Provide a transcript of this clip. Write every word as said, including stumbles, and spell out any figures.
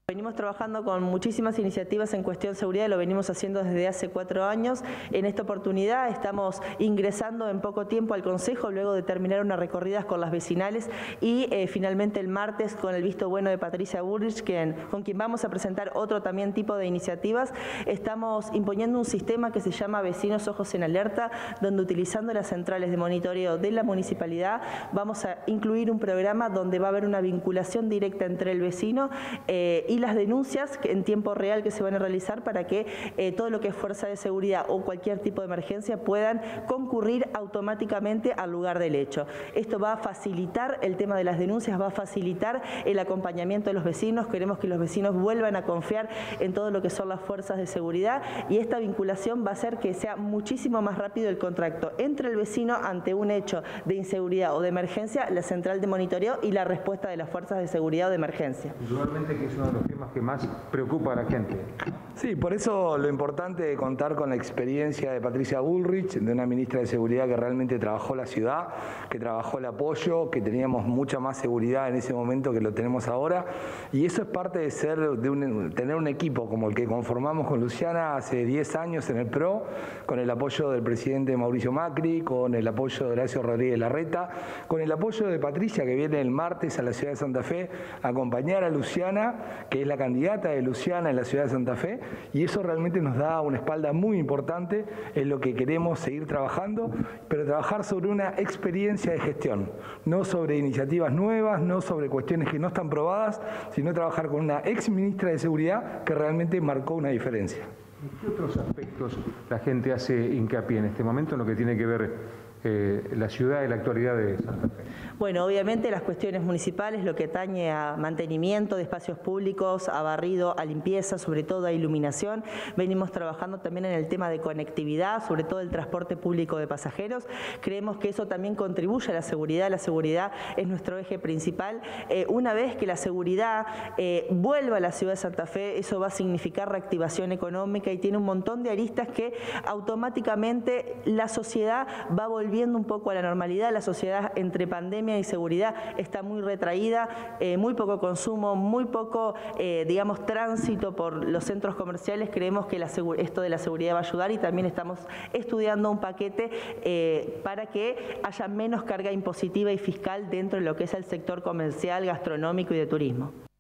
Venimos trabajando con muchísimas iniciativas en cuestión de seguridad, lo venimos haciendo desde hace cuatro años. En esta oportunidad estamos ingresando en poco tiempo al Consejo, luego de terminar unas recorridas con las vecinales y eh, finalmente el martes con el visto bueno de Patricia Bullrich, quien, con quien vamos a presentar otro también tipo de iniciativas. Estamos imponiendo un sistema que se llama Vecinos Ojos en Alerta, donde utilizando las centrales de monitoreo de la municipalidad vamos a incluir un programa donde va a haber una vinculación directa entre el vecino eh, y y las denuncias en tiempo real que se van a realizar para que eh, todo lo que es fuerza de seguridad o cualquier tipo de emergencia puedan concurrir automáticamente al lugar del hecho. Esto va a facilitar el tema de las denuncias, va a facilitar el acompañamiento de los vecinos. Queremos que los vecinos vuelvan a confiar en todo lo que son las fuerzas de seguridad y esta vinculación va a hacer que sea muchísimo más rápido el contacto entre el vecino ante un hecho de inseguridad o de emergencia, la central de monitoreo y la respuesta de las fuerzas de seguridad o de emergencia. Indudablemente que es uno de los temas que más preocupa a la gente. Sí, por eso lo importante de contar con la experiencia de Patricia Bullrich, de una ministra de Seguridad que realmente trabajó la ciudad, que trabajó el apoyo, que teníamos mucha más seguridad en ese momento que lo tenemos ahora, y eso es parte de ser de un, tener un equipo como el que conformamos con Luciana hace diez años en el P R O, con el apoyo del presidente Mauricio Macri, con el apoyo de Horacio Rodríguez Larreta, con el apoyo de Patricia, que viene el martes a la ciudad de Santa Fe a acompañar a Luciana, que es la candidata de Luciana en la ciudad de Santa Fe, y eso realmente nos da una espalda muy importante en lo que queremos seguir trabajando, pero trabajar sobre una experiencia de gestión, no sobre iniciativas nuevas, no sobre cuestiones que no están probadas, sino trabajar con una ex ministra de Seguridad que realmente marcó una diferencia. ¿En qué otros aspectos la gente hace hincapié en este momento en lo que tiene que ver Eh, la ciudad y la actualidad de Santa Fe? Bueno, obviamente las cuestiones municipales, lo que atañe a mantenimiento de espacios públicos, a barrido, a limpieza, sobre todo a iluminación. Venimos trabajando también en el tema de conectividad, sobre todo el transporte público de pasajeros. Creemos que eso también contribuye a la seguridad. La seguridad es nuestro eje principal. Eh, una vez que la seguridad eh, vuelva a la ciudad de Santa Fe, eso va a significar reactivación económica y tiene un montón de aristas que automáticamente la sociedad va a volver viendo un poco a la normalidad. La sociedad entre pandemia y seguridad está muy retraída, eh, muy poco consumo, muy poco, eh, digamos, tránsito por los centros comerciales. Creemos que la, esto de la seguridad va a ayudar y también estamos estudiando un paquete eh, para que haya menos carga impositiva y fiscal dentro de lo que es el sector comercial, gastronómico y de turismo.